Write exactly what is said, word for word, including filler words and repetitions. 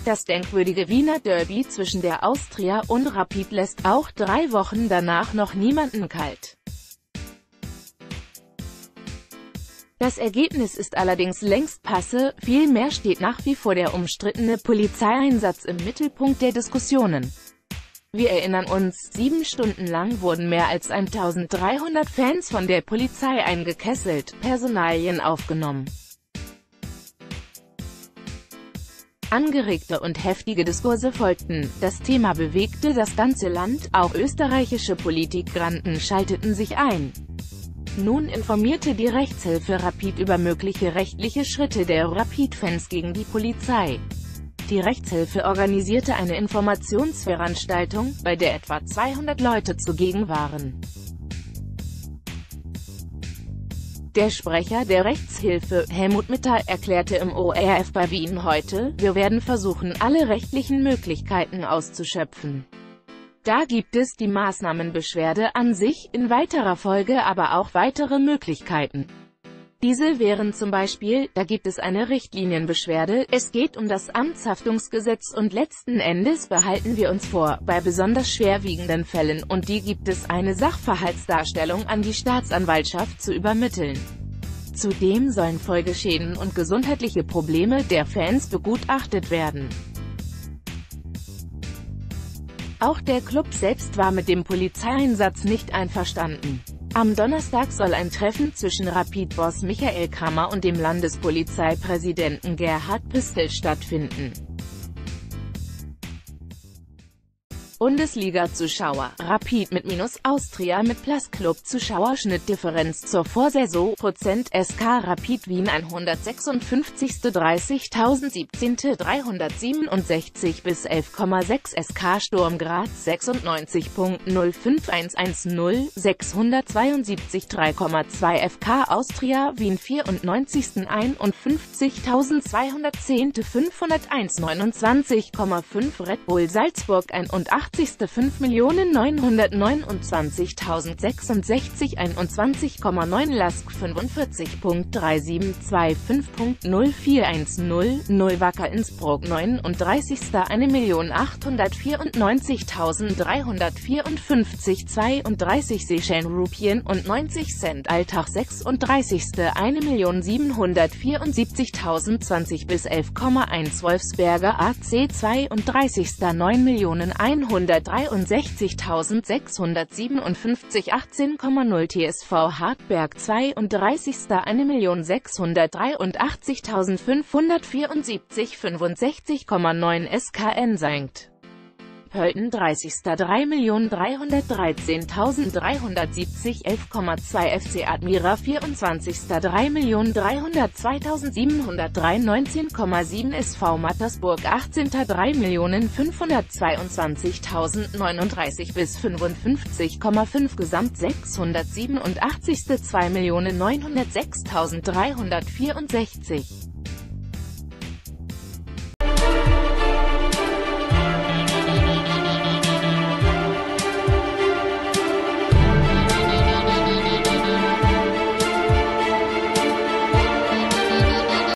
Das denkwürdige Wiener Derby zwischen der Austria und Rapid lässt auch drei Wochen danach noch niemanden kalt. Das Ergebnis ist allerdings längst passe, vielmehr steht nach wie vor der umstrittene Polizeieinsatz im Mittelpunkt der Diskussionen. Wir erinnern uns, sieben Stunden lang wurden mehr als eintausenddreihundert Fans von der Polizei eingekesselt, Personalien aufgenommen. Angeregte und heftige Diskurse folgten, das Thema bewegte das ganze Land, auch österreichische Politikgranten schalteten sich ein. Nun informierte die Rechtshilfe Rapid über mögliche rechtliche Schritte der Rapid-Fans gegen die Polizei. Die Rechtshilfe organisierte eine Informationsveranstaltung, bei der etwa zweihundert Leute zugegen waren. Der Sprecher der Rechtshilfe, Helmut Mitter, erklärte im O R F bei Wien heute: Wir werden versuchen, alle rechtlichen Möglichkeiten auszuschöpfen. Da gibt es die Maßnahmenbeschwerde an sich, in weiterer Folge aber auch weitere Möglichkeiten. Diese wären zum Beispiel, da gibt es eine Richtlinienbeschwerde, es geht um das Amtshaftungsgesetz und letzten Endes behalten wir uns vor, bei besonders schwerwiegenden Fällen, und die gibt es, eine Sachverhaltsdarstellung an die Staatsanwaltschaft zu übermitteln. Zudem sollen Folgeschäden und gesundheitliche Probleme der Fans begutachtet werden. Auch der Club selbst war mit dem Polizeieinsatz nicht einverstanden. Am Donnerstag soll ein Treffen zwischen Rapid-Boss Michael Krammer und dem Landespolizeipräsidenten Gerhard Pistel stattfinden. Bundesliga-Zuschauer: Rapid mit Minus, Austria mit Plus. Club-Zuschauerschnittdifferenz zur Vorsaison: Prozent S K Rapid Wien hundertsechsundfünfzig dreißigtausendsiebzehn dreihundertsiebenundsechzig bis elf Komma sechs S K Sturm Graz sechsundneunzig Komma null fünf eins eins null sechshundertzweiundsiebzig drei Komma zwei F K Austria Wien vierundneunzig einundfünfzigtausendzweihundertzehn fünfhunderteins neunundzwanzig Komma fünf Red Bull Salzburg einundachtzig fünf Millionen neunhundertneunundzwanzigtausendsechsundsechzig einundzwanzig Komma neun Lask fünfundvierzig Komma drei sieben zwei fünf null vier eins null null Wacker Innsbruck neununddreißig eine Million achthundertvierundneunzigtausenddreihundertvierundfünfzig zweiunddreißig Seychellen Rupien und neunzig Cent Alltag sechsunddreißig eine Million siebenhundertvierundsiebzigtausendzwanzig bis elf Komma eins Wolfsberger A C zweiunddreißig neun Millionen hundertdreiundsechzigtausendsechshundertsiebenundfünfzig achtzehn Komma null T S V Hartberg zweiunddreißig eine Million sechshundertdreiundachtzigtausendfünfhundertvierundsiebzig fünfundsechzig Komma neun S K N Sankt Pölten dreißig drei Millionen dreihundertdreizehntausenddreihundertsiebzig elf Komma zwei F C Admira vierundzwanzig drei Millionen dreihundertzweitausendsiebenhundertdrei neunzehn Komma sieben S V Mattersburg achtzehn drei Millionen fünfhundertzweiundzwanzigtausendneununddreißig bis fünfundfünfzig Komma fünf Gesamt sechshundertsiebenundachtzig zwei Millionen neunhundertsechstausenddreihundertvierundsechzig